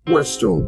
Westone.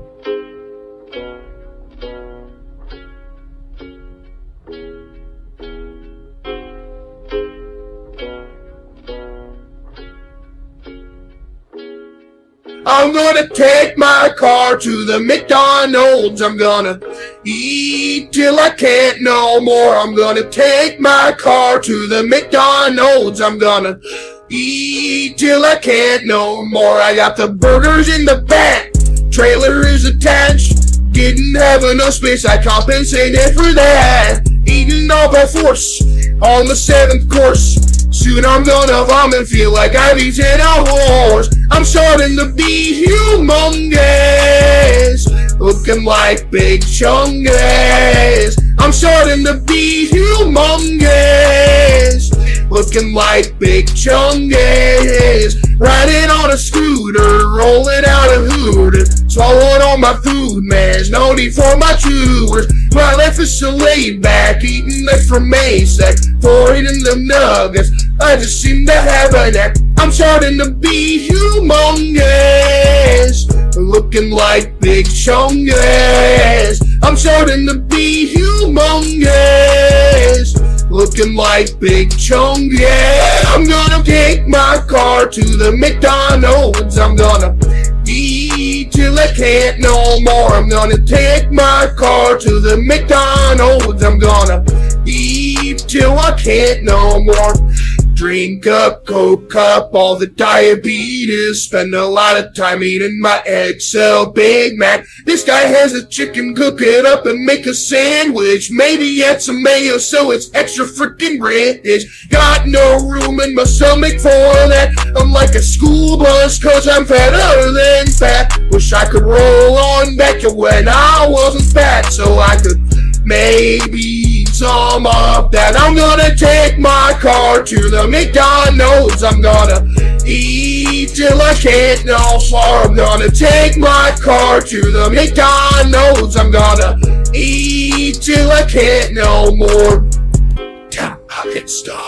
I'm gonna take my car to the McDonald's. I'm gonna eat till I can't no more. I'm gonna take my car to the McDonald's. I'm gonna eat till I can't no more. I got the burgers in the back, trailer is attached. Didn't have enough space, I compensated for that. Eating all by force on the 7th course. Soon I'm gonna vomit, feel like I've eaten a horse. I'm starting to be humongous, looking like Big Chungus. I'm starting to be humongous, looking like Big Chungus. Riding on a scooter, rolling out a hooter, swallowing all my food, man, there's no need for my chewers. My life is so laid back, eating that from Mesa, for eating them nuggets, I just seem to have a knack. I'm starting to be humongous, looking like Big Chungus. I'm starting to be humongous, looking like Big Chungus. I'm gonna take my car to the McDonald's. I'm gonna eat till I can't no more. I'm gonna take my car to the McDonald's. I'm gonna eat till I can't no more. Drink up, coke up, all the diabetes. Spend a lot of time eating my XL Big Mac. This guy has a chicken, cook it up and make a sandwich. Maybe add some mayo so it's extra freaking British. Got no room in my stomach for that. I'm like a school bus cause I'm fatter than fat. Wish I could roll on back to when I wasn't fat so I could maybe some of that. I'm gonna take my car to the McDonald's. I'm gonna eat till I can't no more. I'm gonna take my car to the McDonald's. I'm gonna eat till I can't no more. Tap pocket stuff.